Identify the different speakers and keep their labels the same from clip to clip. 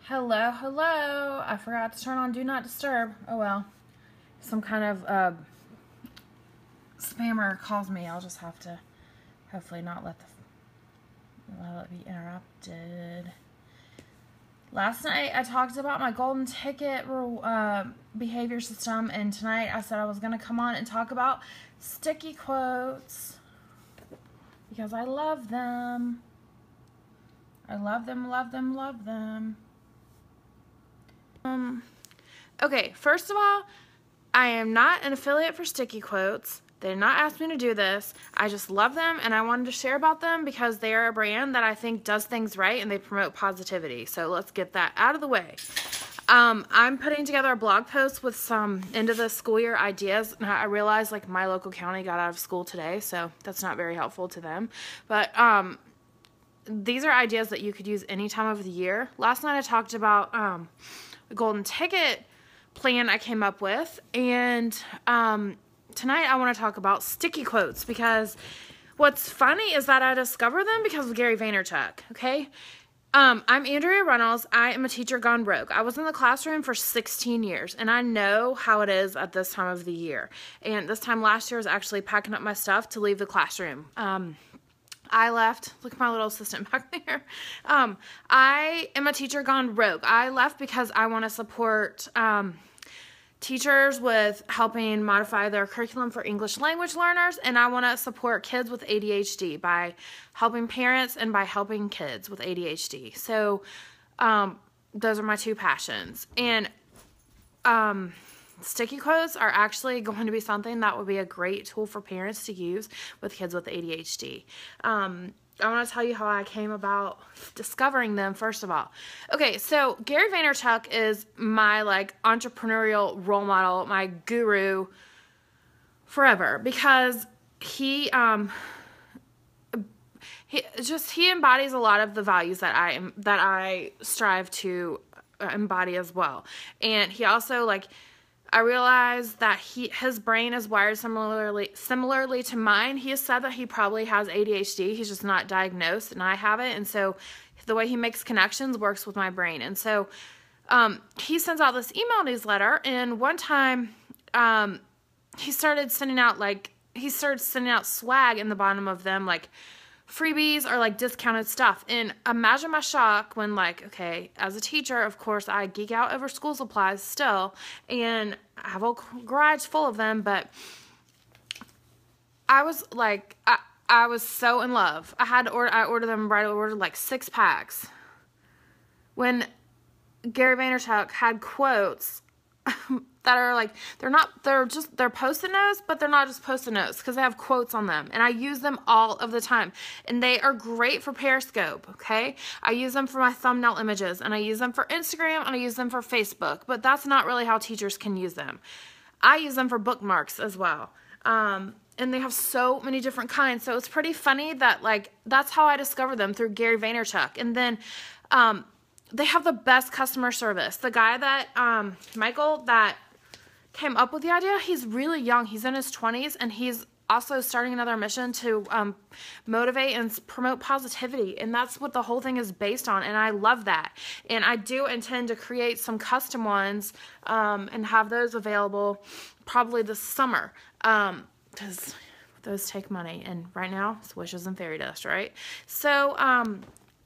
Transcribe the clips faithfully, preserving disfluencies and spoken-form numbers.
Speaker 1: Hello, hello. I forgot to turn on Do Not Disturb. Oh well. Some kind of uh, spammer calls me. I'll just have to hopefully not let the let it be interrupted. Last night I talked about my golden ticket uh, behavior system, and tonight I said I was going to come on and talk about sticky quotes because I love them. I love them, love them, love them. Um, okay, first of all, I am not an affiliate for Sticky Quotes. They did not ask me to do this. I just love them, and I wanted to share about them because they are a brand that I think does things right, and they promote positivity. So let's get that out of the way. Um, I'm putting together a blog post with some end of the school year ideas. And I realized, like, my local county got out of school today, so that's not very helpful to them. But um, these are ideas that you could use any time of the year. Last night I talked about um, the golden ticket plan I came up with, and um, tonight I want to talk about sticky quotes because what's funny is that I discovered them because of Gary Vaynerchuk, okay? Um, I'm Andrea Reynolds. I am a teacher gone rogue. I was in the classroom for sixteen years, and I know how it is at this time of the year. And this time last year I was actually packing up my stuff to leave the classroom. Um, I left, look at my little assistant back there. Um, I am a teacher gone rogue. I left because I want to support um, teachers with helping modify their curriculum for English language learners, and I want to support kids with A D H D by helping parents and by helping kids with A D H D. So um, those are my two passions. And um, sticky quotes are actually going to be something that would be a great tool for parents to use with kids with A D H D. Um, I want to tell you how I came about discovering them, first of all. Okay, so Gary Vaynerchuk is my, like, entrepreneurial role model, my guru forever, because he, um, he just, he embodies a lot of the values that I am, that I strive to embody as well. And he also, like, I realized that he his brain is wired similarly similarly to mine. He has said that he probably has A D H D. He's just not diagnosed, and I have it. And so the way he makes connections works with my brain. And so um, he sends out this email newsletter, and one time um, he started sending out, like, he started sending out swag in the bottom of them, like, freebies or, like, discounted stuff. And imagine my shock when, like, okay, as a teacher, of course, I geek out over school supplies still, and I have a garage full of them, but I was, like, I, I was so in love. I had to order, I ordered them right, I ordered, like, six packs. When Gary Vaynerchuk had quotes that are, like, they're not, they're just, they're post-it notes, but they're not just post-it notes because they have quotes on them, and I use them all of the time, and they are great for Periscope, okay? I use them for my thumbnail images, and I use them for Instagram, and I use them for Facebook, but that's not really how teachers can use them. I use them for bookmarks as well, um, and they have so many different kinds, so it's pretty funny that, like, that's how I discovered them, through Gary Vaynerchuk. And then um, they have the best customer service. The guy that, um, Michael, that came up with the idea, he's really young. He's in his twenties, and he's also starting another mission to um, motivate and promote positivity, and that's what the whole thing is based on, and I love that. And I do intend to create some custom ones um, and have those available probably this summer, um, because those take money, and right now it's wishes and fairy dust, right? So um,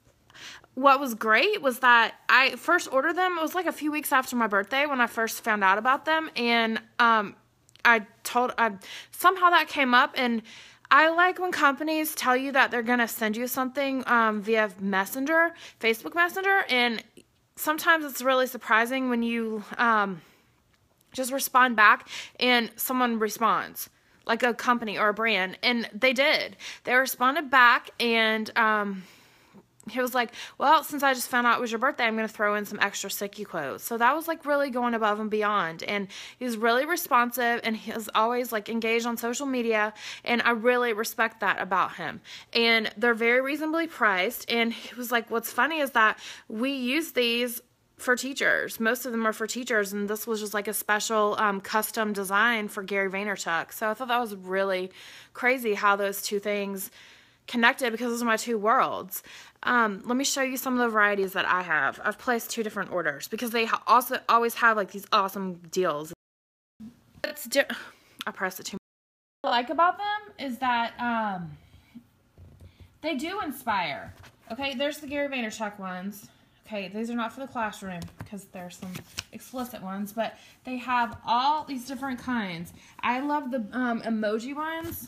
Speaker 1: what was great was that I first ordered them, it was like a few weeks after my birthday when I first found out about them, and um, I told, I, somehow that came up, and I like when companies tell you that they're going to send you something um, via Messenger, Facebook Messenger, and sometimes it's really surprising when you um, just respond back and someone responds, like a company or a brand, and they did. They responded back, and um, he was like, well, since I just found out it was your birthday, I'm going to throw in some extra sticky quotes. So that was, like, really going above and beyond. And he's really responsive, and he's always, like, engaged on social media. And I really respect that about him. And they're very reasonably priced. And he was like, what's funny is that we use these for teachers. Most of them are for teachers. And this was just, like, a special um, custom design for Gary Vaynerchuk. So I thought that was really crazy how those two things connected because those are my two worlds. Um, let me show you some of the varieties that I have. I've placed two different orders because they also always have like these awesome deals. It's di I pressed it too much. What I like about them is that um, they do inspire. Okay, there's the Gary Vaynerchuk ones. Okay, these are not for the classroom because there's some explicit ones, but they have all these different kinds. I love the um, emoji ones.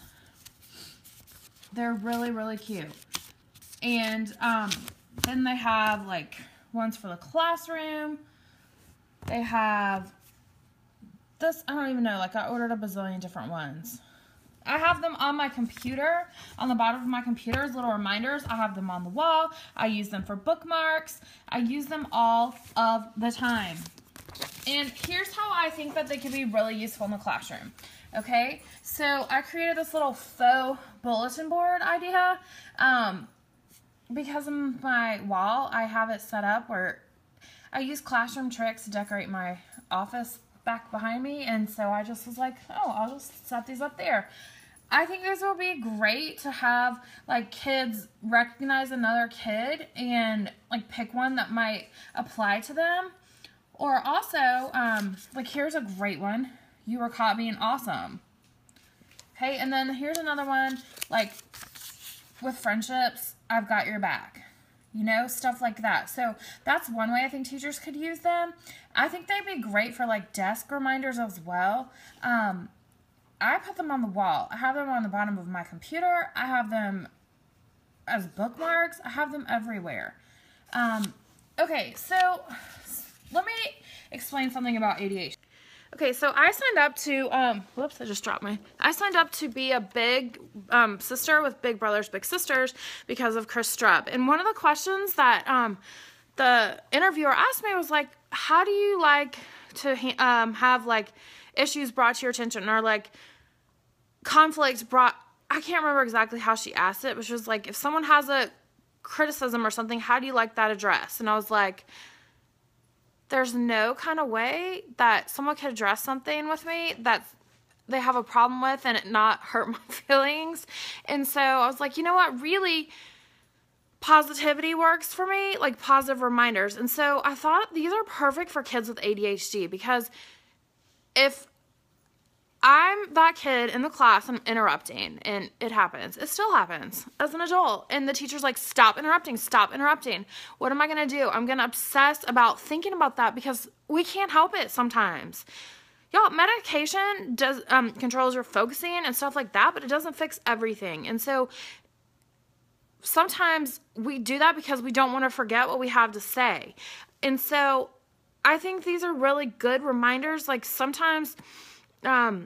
Speaker 1: They're really, really cute. And um, then they have like ones for the classroom. They have this, I don't even know, like I ordered a bazillion different ones. I have them on my computer, on the bottom of my computer as little reminders. I have them on the wall. I use them for bookmarks. I use them all of the time. And here's how I think that they can be really useful in the classroom. Okay, so I created this little faux bulletin board idea. Um, because of my wall, I have it set up where I use classroom tricks to decorate my office back behind me, and so I just was like, oh, I'll just set these up there. I think this will be great to have like kids recognize another kid and like pick one that might apply to them. Or also, um, like here's a great one. You were caught being awesome. Okay, and then here's another one, like with friendships, I've got your back. You know, stuff like that. So that's one way I think teachers could use them. I think they'd be great for like desk reminders as well. Um, I put them on the wall. I have them on the bottom of my computer. I have them as bookmarks. I have them everywhere. Um, okay, so let me explain something about A D H D. Okay, so I signed up to, um, whoops, I just dropped my, I signed up to be a big um, sister with Big Brothers Big Sisters because of Chris Strubb. And one of the questions that um, the interviewer asked me was like, how do you like to um, have like issues brought to your attention or like conflict brought, I can't remember exactly how she asked it, but she was like, if someone has a criticism or something, how do you like that addressed? And I was like, there's no kind of way that someone could address something with me that they have a problem with and it not hurt my feelings. And so I was like, you know what, really positivity works for me, like positive reminders. And so I thought these are perfect for kids with A D H D because if I'm that kid in the class, I'm interrupting, and it happens. It still happens as an adult. And the teacher's like, stop interrupting, stop interrupting. What am I going to do? I'm going to obsess about thinking about that because we can't help it sometimes. Y'all, medication does um, controls your focusing and stuff like that, but it doesn't fix everything. And so sometimes we do that because we don't want to forget what we have to say. And so I think these are really good reminders. Like sometimes um,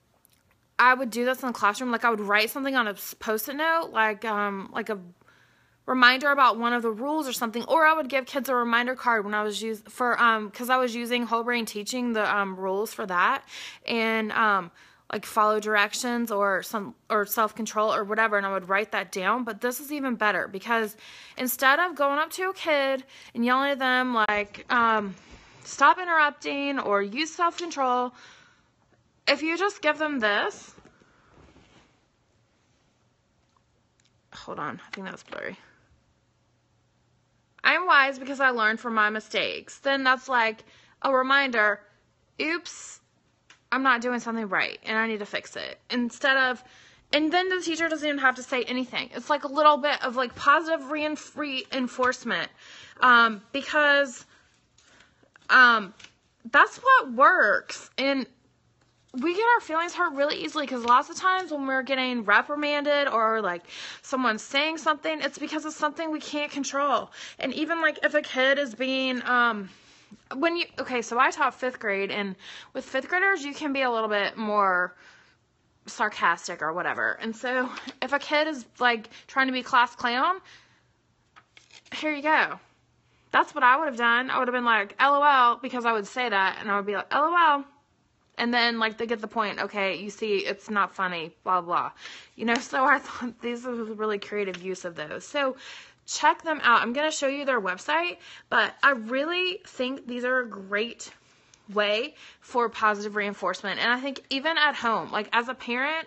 Speaker 1: I would do this in the classroom. Like I would write something on a post-it note, like um, like a reminder about one of the rules or something. Or I would give kids a reminder card when I was use for um, because I was using Whole Brain Teaching, the um, rules for that, and um, like follow directions or some or self-control or whatever, and I would write that down. But this is even better because instead of going up to a kid and yelling at them like um, stop interrupting or use self-control, if you just give them this, hold on, I think that's blurry. I'm wise because I learned from my mistakes. Then that's like a reminder, oops, I'm not doing something right and I need to fix it. Instead of, and then the teacher doesn't even have to say anything. It's like a little bit of like positive reinforcement um, because um, that's what works. And we get our feelings hurt really easily because lots of times when we're getting reprimanded or like someone's saying something, it's because of something we can't control. And even like if a kid is being, um, when you, okay, so I taught fifth grade, and with fifth graders, you can be a little bit more sarcastic or whatever. And so if a kid is like trying to be class clown, here you go. That's what I would have done. I would have been like, LOL, because I would say that, and I would be like, LOL. And then, like, they get the point, okay, you see, it's not funny, blah, blah. You know, so I thought these was a really creative use of those. So check them out. I'm going to show you their website, but I really think these are a great way for positive reinforcement. And I think even at home, like, as a parent,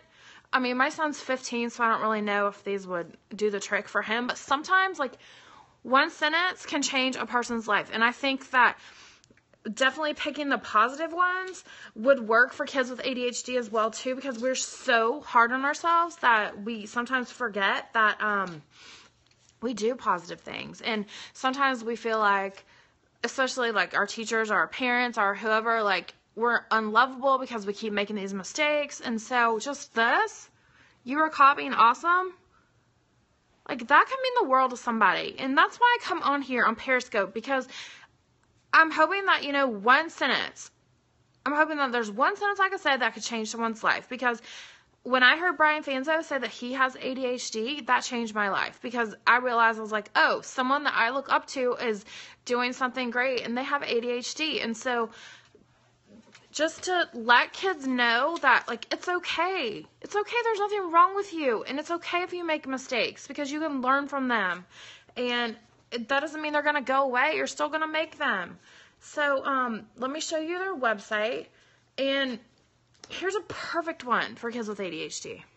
Speaker 1: I mean, my son's fifteen, so I don't really know if these would do the trick for him. But sometimes, like, one sentence can change a person's life. And I think that definitely picking the positive ones would work for kids with A D H D as well, too, because we're so hard on ourselves that we sometimes forget that um, we do positive things. And sometimes we feel like, especially, like, our teachers, our parents, or whoever, like, we're unlovable because we keep making these mistakes. And so just this, you are copying awesome. Like, that can mean the world to somebody. And that's why I come on here on Periscope, because I'm hoping that, you know, one sentence, I'm hoping that there's one sentence I could say that could change someone's life. Because when I heard Brian Fanzo say that he has A D H D, that changed my life. Because I realized, I was like, oh, someone that I look up to is doing something great, and they have A D H D. And so just to let kids know that, like, it's okay. It's okay. There's nothing wrong with you. And it's okay if you make mistakes, because you can learn from them. And it, that doesn't mean they're going to go away. You're still going to make them. So um, let me show you their website. And here's a perfect one for kids with A D H D.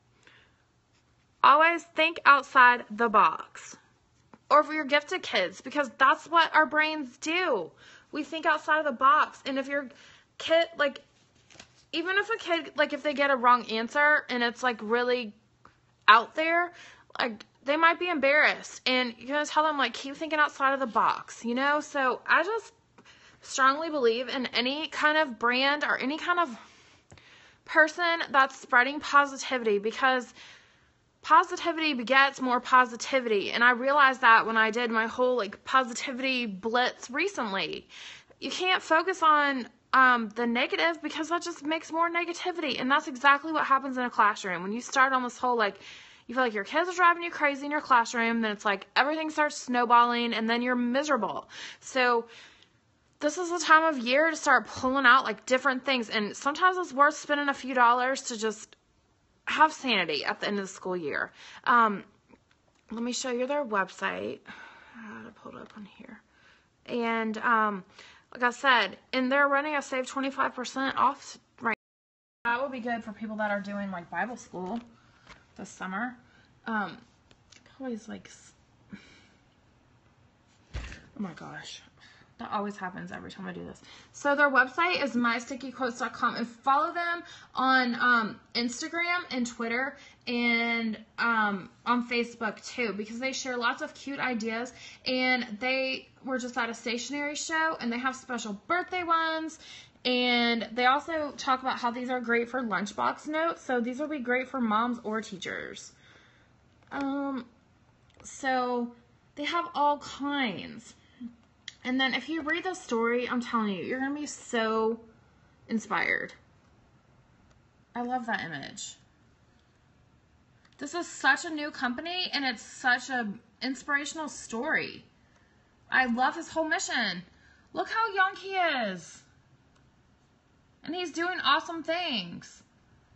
Speaker 1: Always think outside the box. Or for your gifted kids, because that's what our brains do. We think outside of the box. And if you're kid, like, even if a kid, like, if they get a wrong answer and it's, like, really out there, like, they might be embarrassed, and you're gonna tell them, like, keep thinking outside of the box, you know? So I just strongly believe in any kind of brand or any kind of person that's spreading positivity, because positivity begets more positivity. And I realized that when I did my whole, like, positivity blitz recently. You can't focus on Um, the negative, because that just makes more negativity. And that's exactly what happens in a classroom. When you start on this whole, like, you feel like your kids are driving you crazy in your classroom, then it's like everything starts snowballing, and then you're miserable. So this is the time of year to start pulling out, like, different things. And sometimes it's worth spending a few dollars to just have sanity at the end of the school year. Um, let me show you their website. I gotta pull it up on here. And, um, like I said, and they're running a save twenty-five percent off right now. That would be good for people that are doing, like, Bible school this summer. Um, always, like, oh my gosh. That always happens every time I do this. So their website is my sticky quotes dot com, and follow them on um, Instagram and Twitter, and um, on Facebook too, because they share lots of cute ideas. And they were just at a stationery show, and they have special birthday ones. And they also talk about how these are great for lunchbox notes. So these will be great for moms or teachers. Um, so they have all kinds. And then if you read the story, I'm telling you, you're going to be so inspired. I love that image. This is such a new company, and it's such an inspirational story. I love his whole mission. Look how young he is. And he's doing awesome things.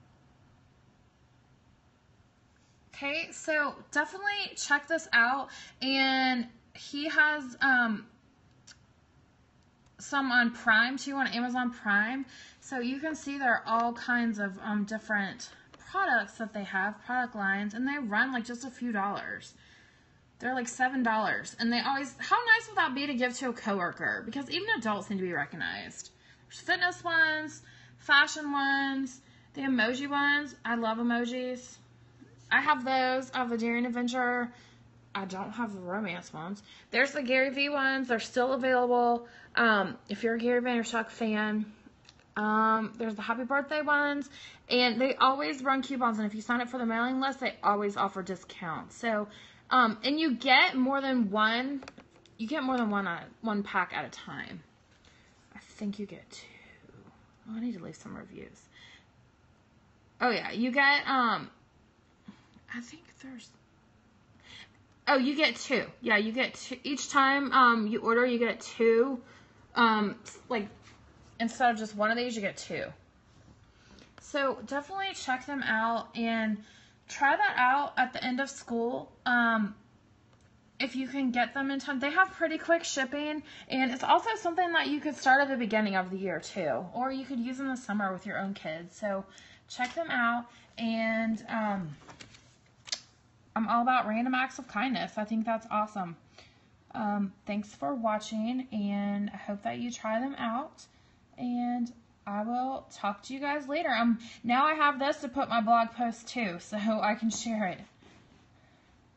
Speaker 1: Okay, so definitely check this out. And he has um, some on Prime too, on Amazon Prime. So you can see there are all kinds of um, different products that they have, product lines, and they run like just a few dollars. They're like seven dollars. And they always, how nice would that be to give to a coworker? Because even adults need to be recognized. There's fitness ones, fashion ones, the emoji ones. I love emojis. I have those. I have the Daring Adventure. I don't have the romance ones. There's the Gary Vee ones. They're still available. Um, if you're a Gary Vaynerchuk fan, um, there's the happy birthday ones. And they always run coupons. And if you sign up for the mailing list, they always offer discounts. So, um, and you get more than one, you get more than one, uh, one pack at a time. I think you get two. Oh, I need to leave some reviews. Oh yeah, you get, um, I think there's, oh, you get two. Yeah, you get two. Each time um, you order, you get two. Um, like, instead of just one of these, you get two. So definitely check them out and try that out at the end of school. Um, if you can get them in time. They have pretty quick shipping, and it's also something that you could start at the beginning of the year too, or you could use in the summer with your own kids. So check them out. And um, I'm all about random acts of kindness. I think that's awesome. Um, thanks for watching, and I hope that you try them out. And I will talk to you guys later. Um, now I have this to put my blog post too, so I can share it.